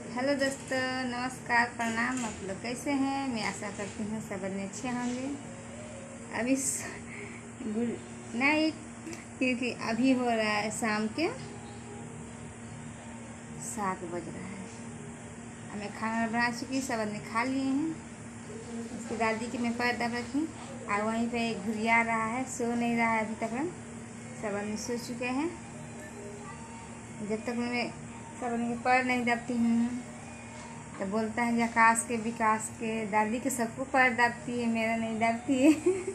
Hello दोस्तों, नमस्कार, प्रणाम। आप लोग कैसे हैं? मैं आशा करती हूँ सब अच्छे होंगे। अभी गुड नाइट, क्योंकि अभी हो रहा है शाम के 7 बज रहा है। हमें खाना बना चुकी, सब ने खा लिए हैं। उसकी दादी की मैं पैर दब रखी और वहीं पे घुरिया रहा है, सो नहीं रहा है अभी तक। सब आदमी सो चुके हैं। जब तक मैं सब आदमी के पैर नहीं दबती हूँ तो बोलता है कि आकाश के, विकास के, दादी के सबको पैर दाबती है, मेरा नहीं दाबती है।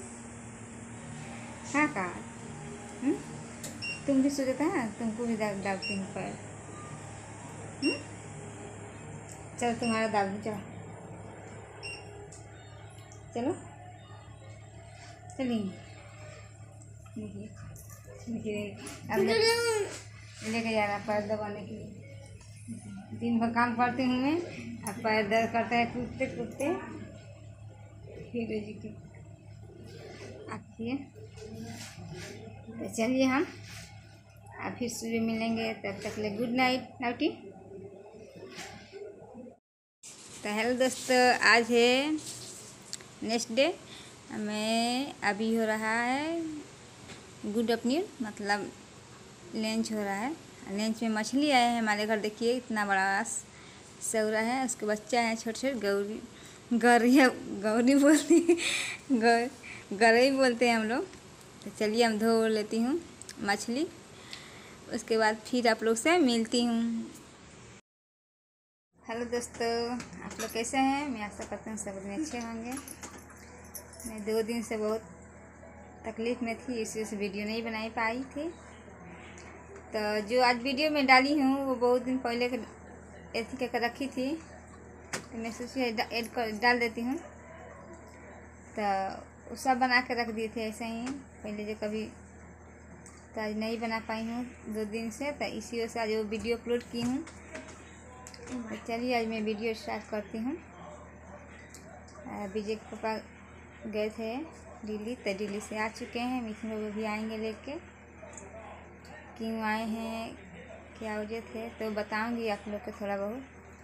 हाँ कहा तुम भी सोचते हैं, तुमको भी दाबती हूँ पैर। चलो तुम्हारा दाब दूँ, चलो चलो चलिए। देखिए अब लेके जा रहा पैर दबाने के लिए। दिन भर काम करती हूँ मैं, अब पैर दर्द करता है कूदते कूदते। हीरो जी की आखिए। तो चलिए हम अब फिर सुबह मिलेंगे, तब तक ले गुड नाइट नाउटी। तो हेलो दोस्तों, आज है नेक्स्ट डे। मैं अभी हो रहा है गुड आफ्टरनून, मतलब लंच हो रहा है। लंच में मछली आए हैं हमारे घर। देखिए इतना बड़ा सौरा है, उसके बच्चा है छोटे छोटे। गौरी बोलती गौरी बोलते हैं हम लोग। तो चलिए हम धो लेती हूँ मछली, उसके बाद फिर आप लोग से मिलती हूँ। हेलो दोस्तों, आप लोग कैसे हैं? मैं आशा करती हूँ सब अच्छे होंगे। मैं 2 दिन से बहुत तकलीफ़ में थी, इसी वजह से वीडियो नहीं बना पाई थी। तो जो आज वीडियो में डाली हूँ वो बहुत दिन पहले ऐसी करके रखी थी, तो मैं सोची डाल देती हूँ। तो वो सब बना के रख दिए थे ऐसे ही पहले, जो कभी तो आज नहीं बना पाई हूँ 2 दिन से। तो इसी वजह से आज वो वीडियो अपलोड की हूँ। तो चलिए आज मैं वीडियो स्टार्ट करती हूँ। विजय के पापा गए थे दिल्ली, तो दिल्ली से आ चुके हैं। मिशन लोग भी आएंगे लेके। क्यों आए हैं, क्या वजह थे, तो बताऊंगी आप लोग को थोड़ा बहुत।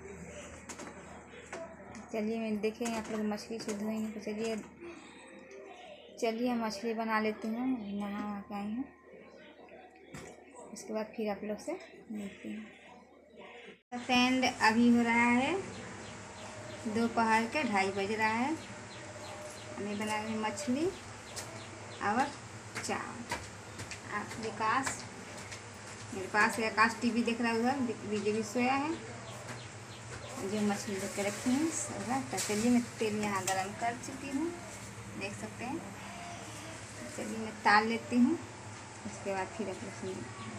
चलिए मैं देखेंगे आप लोग मछली से धोएंगे। तो चलिए हम मछली बना लेती हूँ। नहा के आई हूँ, उसके बाद फिर आप लोग से मिलती हूँ। फ्रेंड अभी हो रहा है दोपहर के 2:30 बज रहा है। हमें बना रही मछली और चावल। विकास मेरे पास है, आकाश टीवी देख रहा है उधर, विजय भी सोया है। जो मछली देख के रखी है सब। तो चलिए मैं तेल यहाँ गरम कर चुकी हूँ, देख सकते हैं। चलिए मैं ताल लेती हूँ, उसके बाद फिर अपने।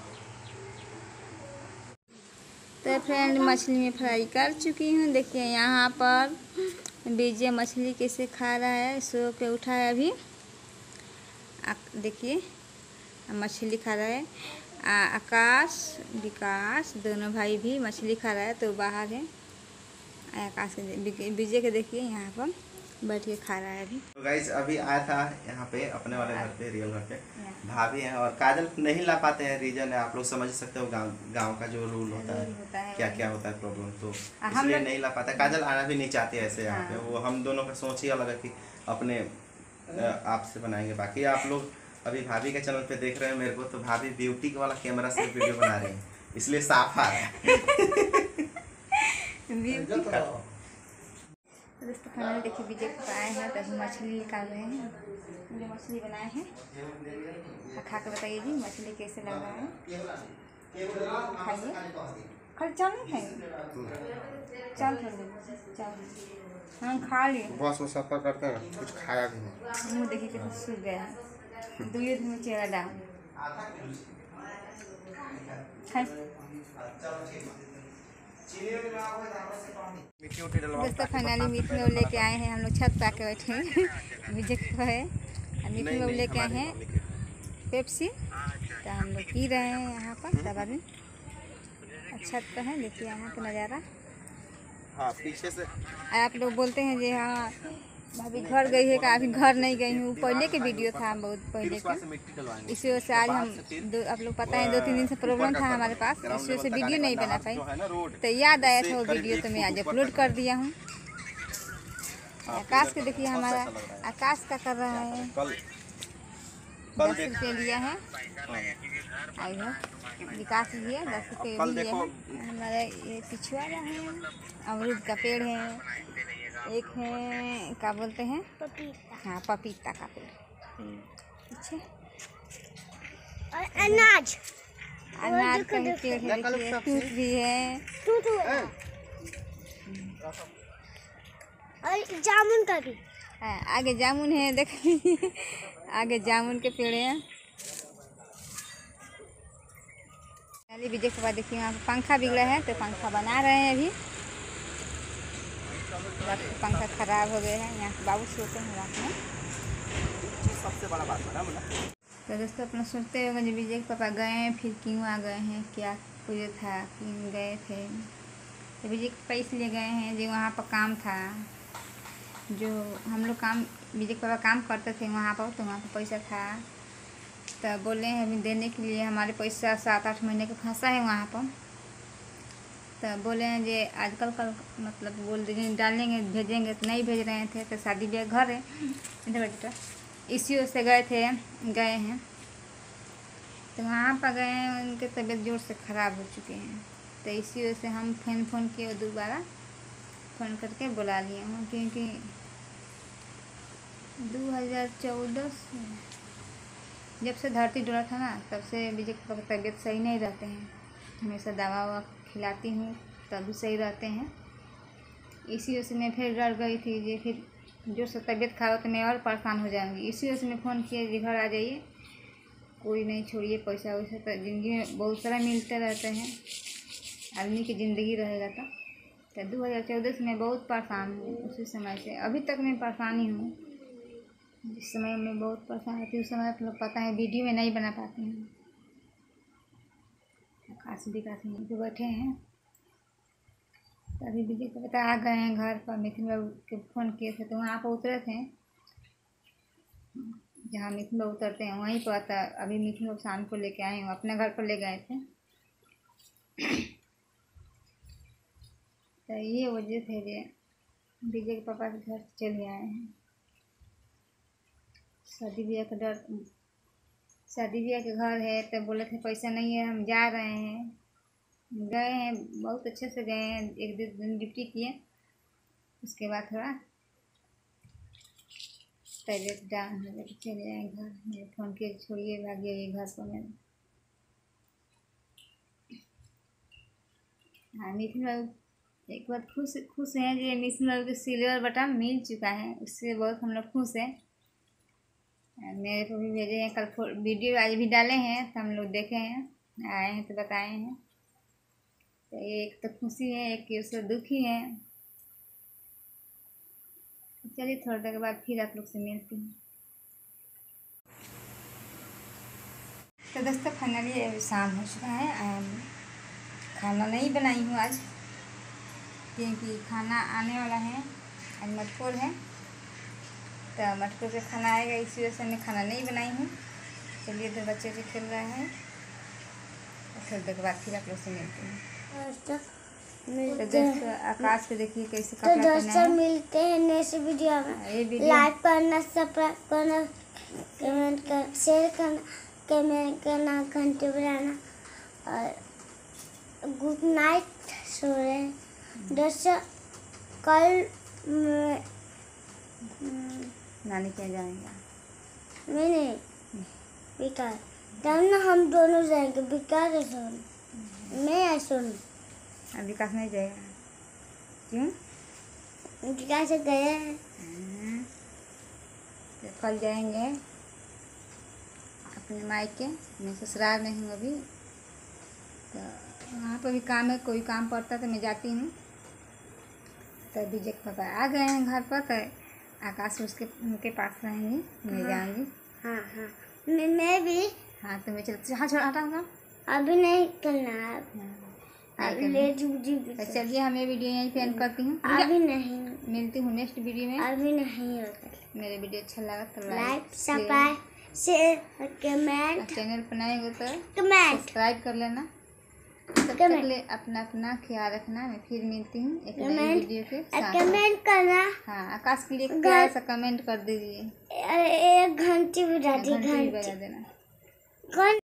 तो फ्रेंड मछली में फ्राई कर चुकी हूँ। देखिए यहाँ पर विजय मछली कैसे खा रहा है, सो के उठा है अभी। देखिए मछली खा रहा है। आकाश विकास दोनों भाई भी मछली खा रहा है, तो बाहर है। आकाश के विजय के देखिए यहाँ पर बैठ के खा रहा है अभी। तो गाइस अभी आया था यहाँ पे अपने वाले घर पे, रियल घर पे। भाभी हैं और काजल नहीं ला पाते हैं, रीजन है आप लोग समझ सकते हो। गांव का जो रूल होता है, क्या क्या होता है प्रॉब्लम, तो इसलिए नहीं ला पाता। काजल आना भी नहीं चाहती ऐसे यहाँ पे। वो हम दोनों का सोच ही अलग है कि अपने आप से बनाएंगे। बाकी आप लोग अभी भाभी के चैनल पे देख रहे हैं मेरे को, तो भाभी ब्यूटी वाला कैमरा से वीडियो बना रही है, इसलिए साफ आ रहा है। दोस्तों खाना देखिए, विजय को आए हैं तो मछली निकाल रहे हैं। जो मछली बनाए हैं खा के बताइए जी मछली कैसे लग रहा है। खाइए, खाली चावल नहीं खाइए, चावल छोड़ दीजिए, चावल हम खा लिए। बस वो सफर करते हैं, कुछ खाया भी नहीं। मुँह देखिए कितना सूख गया है, 2 दिन में चेहरा डाउन। दोस्तों फाइनली मीट में लेके आए हैं, हम लोग छत पे आके बैठे हैं। विजय को है मीट में लेके आए हैं पेप्सी, तो हम लोग पी रहे हैं यहाँ पर सब आदमी। छत पे है, देखिए यहाँ का नज़ारा। हाँ पीछे से आप लोग बोलते हैं जी हाँ भाभी घर गई है का, अभी घर नहीं गई हूँ। पहले के वीडियो था, बहुत पहले का। इसी वजह से आज हम आप लोग पता है 2-3 दिन से प्रॉब्लम था हमारे पास, इसी वजह से वीडियो नहीं बना पाई। तो याद आया था वो वीडियो, तो मैं आज अपलोड कर दिया हूँ। आकाश को देखिए, हमारा आकाश का कर रहा है। 10 रुपये लिया है विकास लिए, 10 रुपये भी लिया है। हमारा ये पिछुआ रहा है, अमरूद का पेड़ है, एक है क्या बोलते हैं पपीता, हाँ पपीता का पेड़ पीछे, और अनाज का भी पेड़ है। देखिए तूत भी है और जामुन का भी है। आगे जामुन है, देखिए आगे जामुन के पेड़ है। विजय के बाद देखिए यहाँ पंखा बिगड़ा है, तो पंखा बना रहे हैं अभी। पंखा खराब हो गया है, यहाँ बाबू सोते हैं रात में। सबसे बड़ा बात है ना। तो दोस्तों अपना सोचते होगा जब विजय के पापा गए हैं, फिर क्यों आ गए हैं, क्या कुछ था, क्यों गए थे। तो विजय के पापा इसलिए गए हैं जो वहाँ पर काम था, जो हम लोग काम विजय के पापा काम करते थे वहाँ पर, तो वहाँ पर पैसा था। तो बोले हैं अभी देने के लिए, हमारे पैसा 7-8 महीने का फंसा है वहाँ पर। तो बोले हैं जे आजकल कल मतलब बोल देंगे डालेंगे भेजेंगे, तो नहीं भेज रहे थे। तो शादी ब्याह घर है इधर बेटा, इसी वजह से गए हैं। तो वहाँ पर गए हैं, उनके तबीयत जोर से ख़राब हो चुके हैं। तो इसी वजह से हम फ़ोन किए, दोबारा फ़ोन करके बुला लिए हूँ, क्योंकि 2014 से जब से धरती डोला था ना, तब से विजय की तबीयत सही नहीं रहते हैं। हमेशा दवा ववा खिलाती हूँ तभी सही रहते हैं। इसी वजह से मैं फिर डर गई थी कि फिर जो से तबीयत खराब तो मैं और परेशान हो जाऊँगी। इसी वजह से मैं फ़ोन किया कि घर आ जाइए, कोई नहीं छोड़िए, पैसा वैसा तो ज़िंदगी में बहुत सारा मिलते रहते हैं, आदमी की ज़िंदगी रहेगा। तो 2014 से मैं बहुत परेशान हूँ, उसी समय से अभी तक मैं परेशानी हूँ। जिस समय मैं बहुत परेशान होती हूँ, उस समय आप लोग पता है वीडियो में नहीं बना पाती हूँ। आकाश विकास यहीं पे बैठे हैं। तो अभी विजय को पता आ गए हैं घर पर। मिथुन बाबू के फ़ोन किए थे तो वहाँ पर उतरे थे, जहाँ मिथुन बाबू उतरते हैं वहीं पर। था अभी मिथुन बाबू शाम को लेके आए हैं, अपने घर पर ले गए थे। तो ये वजह थे जे विजय के पापा के घर चले आए हैं। शादी ब्याह का डर, शादी ब्याह के घर है, तो बोले थे पैसा नहीं है, हम जा रहे हैं। गए हैं, बहुत अच्छे से गए हैं, 1-2 दिन ड्यूटी किए। उसके बाद थोड़ा तबीयत डाउन हो गई, चले आए घर। मेरे फ़ोन किए छोड़िए भागिए ये घर पर। मैं हाँ मिथुन बाबू एक बार खुश हैं जो मिथुन बाबू के सिल्वर बटन मिल चुका है, उससे बहुत हम लोग खुश हैं। मेरे को भी भेजे हैं, कल वीडियो आज भी डाले हैं, तो हम लोग देखे हैं, आए हैं तो बताए हैं। तो एक तो खुशी है, एक उससे दुखी है। चलिए थोड़ी देर के बाद फिर आप लोग से मिलती हूँ। तो दोस्तों फाइनली शाम हो चुका है। खाना नहीं बनाई हूँ आज, क्योंकि खाना आने वाला है। आज मटकोर है, तो मटकोर से खाना आएगा, इसी वजह से मैं खाना नहीं बनाई हूँ। चलिए तो बच्चे से खेल रहे हैं, थोड़ी देर के बाद फिर आप लोग से मिलते हैं। तो दोस्तों आकाश को देखिए कैसे कपड़ा पहना है। तो दोस्तों मिलते हैं नेक्स्ट वीडियो में। लाइक करना, सब्सक्राइब करना, कमेंट कर, शेयर करना, कमेंट करना, घंटे बजाना, और गुड नाइट। सो रहे हैं दोस्तों। कल नानी क्या जाएगा? मैं नहीं, विकास तब ना हम दोनों जाएंगे। विकास है सोन, मैं है सोन। अब विकास नहीं जाएगा, क्यों? विकास गए हैं। तो कल जाएंगे अपने मायके। मैं ससुराल में हूँ अभी, तो वहाँ पर भी काम है, कोई काम पड़ता तो मैं जाती हूँ। तो विजय के पापा आ गए हैं घर पर, तो आकाश उनके पास रहेंगी, मैं जाऊँगी। हाँ मैं भी। हाँ तो मैं चलती। हाँ छोड़ा हटा, अभी नहीं करना है। चलिए हम ये वीडियो यहीं पे एंड करती हूँ। अभी नहीं, मिलती हूँ नेक्स्ट वीडियो में। अभी नहीं होगा। मेरे वीडियो अच्छा लगा तो like, subscribe, share, comment, channel पर नए हो तो कमेंट, सब्सक्राइब कर लेना। तब तक ले अपना ख्याल रखना। मैं फिर मिलती हूँ एक नई वीडियो के साथ। कमेंट करना। हाँ, आकाश के लिए प्यार से कमेंट कर दीजिए। एक घंटी बजा दी, घंटी बजा देना।